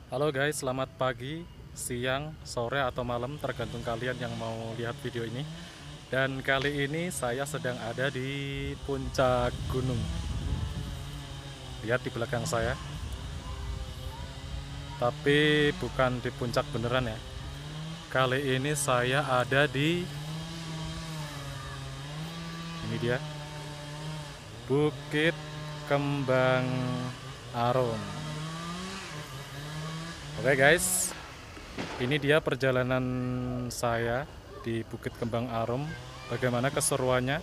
Halo guys, selamat pagi, siang, sore, atau malam, tergantung kalian yang mau lihat video ini. Dan kali ini saya sedang ada di puncak gunung. Lihat di belakang saya. Tapi bukan di puncak beneran ya. Kali ini saya ada di, ini dia, Bukit Kembang Arum. Oke guys, ini dia perjalanan saya di Bukit Kembang Arum. Bagaimana keseruannya?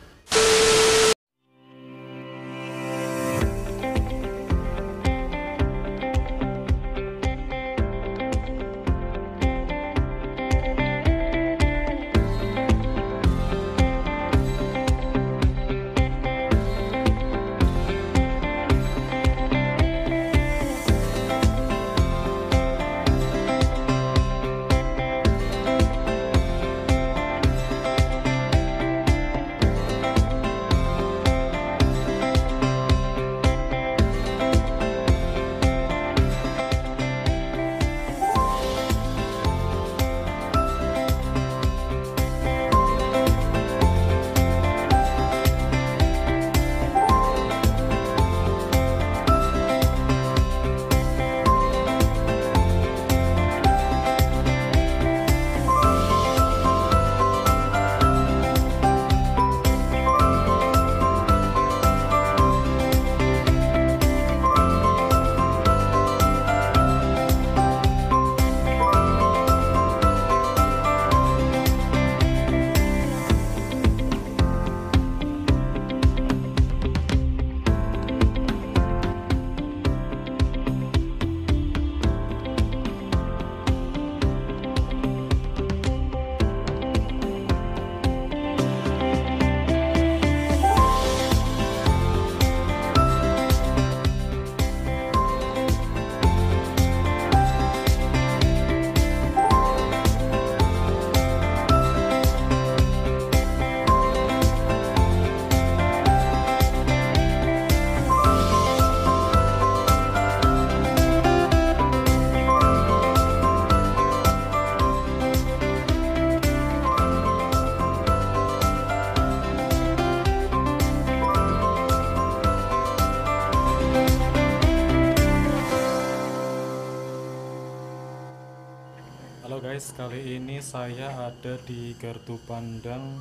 Halo guys, kali ini saya ada di gardu pandang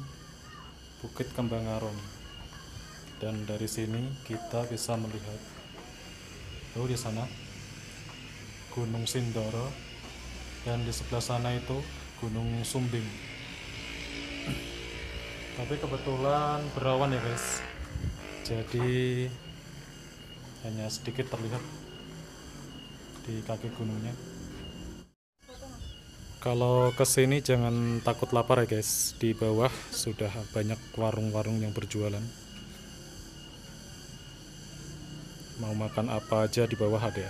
Bukit Kembang Arum. Dan dari sini kita bisa melihat di sana Gunung Sindoro, dan di sebelah sana itu Gunung Sumbing. Tapi kebetulan berawan ya guys, jadi hanya sedikit terlihat di kaki gunungnya. Kalau kesini jangan takut lapar ya guys. Di bawah sudah banyak warung-warung yang berjualan. Mau makan apa aja di bawah ada.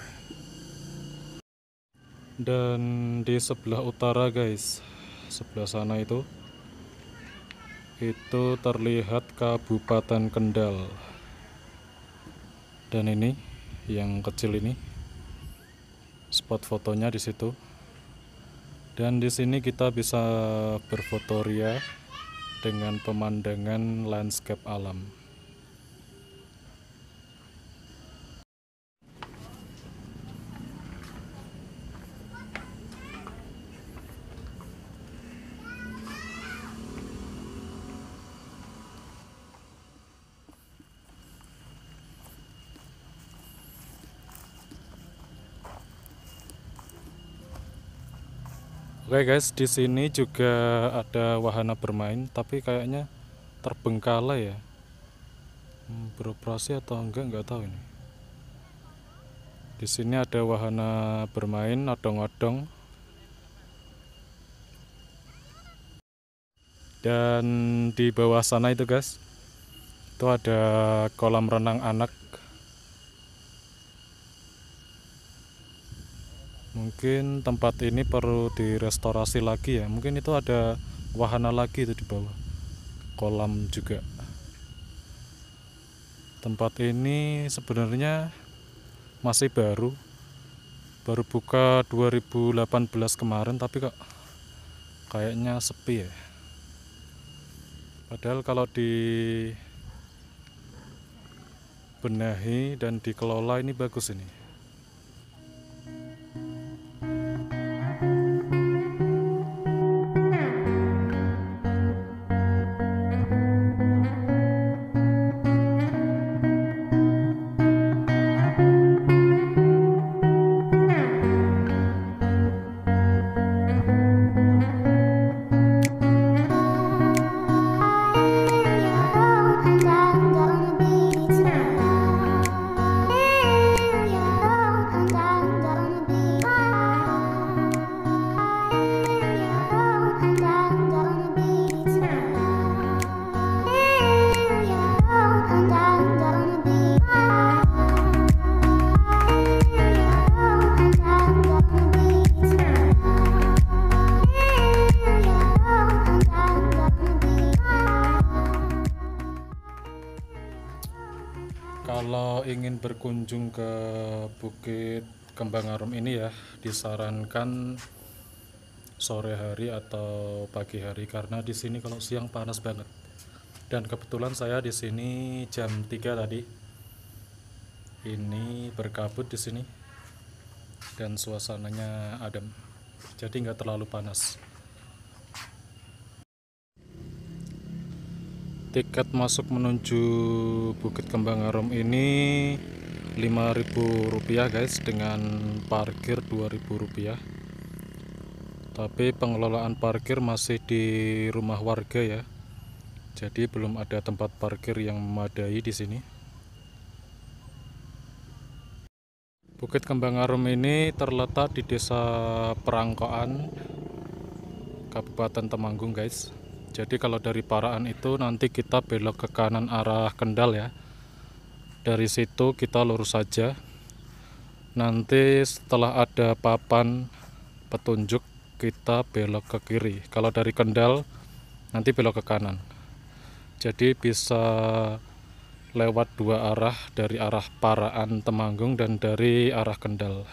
Dan di sebelah utara guys, sebelah sana itu terlihat Kabupaten Kendal. Dan ini yang kecil ini spot fotonya di situ. Dan di sini kita bisa berfotoria dengan pemandangan landscape alam. Oke guys, di sini juga ada wahana bermain, tapi kayaknya terbengkalai ya. Beroperasi atau enggak tahu ini. Di sini ada wahana bermain odong-odong. Dan di bawah sana itu guys, itu ada kolam renang anak. Mungkin tempat ini perlu direstorasi lagi ya. Mungkin itu ada wahana lagi itu di bawah. Kolam juga. Tempat ini sebenarnya masih baru, Baru buka 2018 kemarin, tapi kok kayaknya sepi ya. Padahal kalau dibenahi dan dikelola ini bagus ini. Kalau ingin berkunjung ke Bukit Kembang Arum ini ya, disarankan sore hari atau pagi hari karena di sini kalau siang panas banget. Dan kebetulan saya di sini jam 3 tadi. Ini berkabut di sini dan suasananya adem. Jadi nggak terlalu panas. Tiket masuk menuju Bukit Kembang Arum ini Rp5.000 guys, dengan parkir Rp2.000. Tapi pengelolaan parkir masih di rumah warga ya. Jadi belum ada tempat parkir yang memadai di sini. Bukit Kembang Arum ini terletak di Desa Perangkoan, Kabupaten Temanggung guys. Jadi kalau dari Paraan itu nanti kita belok ke kanan arah Kendal ya. Dari situ kita lurus saja. Nanti setelah ada papan petunjuk kita belok ke kiri. Kalau dari Kendal nanti belok ke kanan. Jadi bisa lewat dua arah, dari arah Paraan Temanggung dan dari arah Kendal.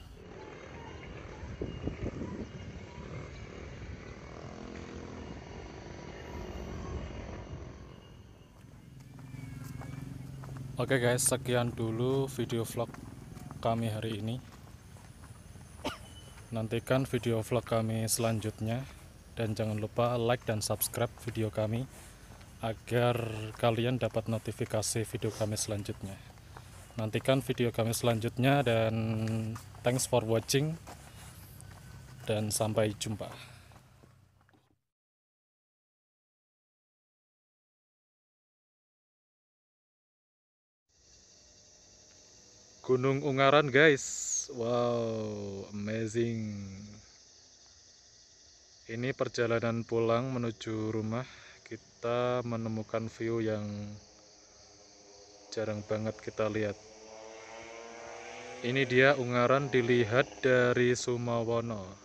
Oke guys, sekian dulu video vlog kami hari ini. Nantikan video vlog kami selanjutnya, dan jangan lupa like dan subscribe video kami agar kalian dapat notifikasi video kami selanjutnya. Nantikan video kami selanjutnya, dan thanks for watching dan sampai jumpa. Gunung Ungaran guys, wow, amazing. Ini perjalanan pulang menuju rumah, kita menemukan view yang jarang banget kita lihat. Ini dia Ungaran dilihat dari Sumawono.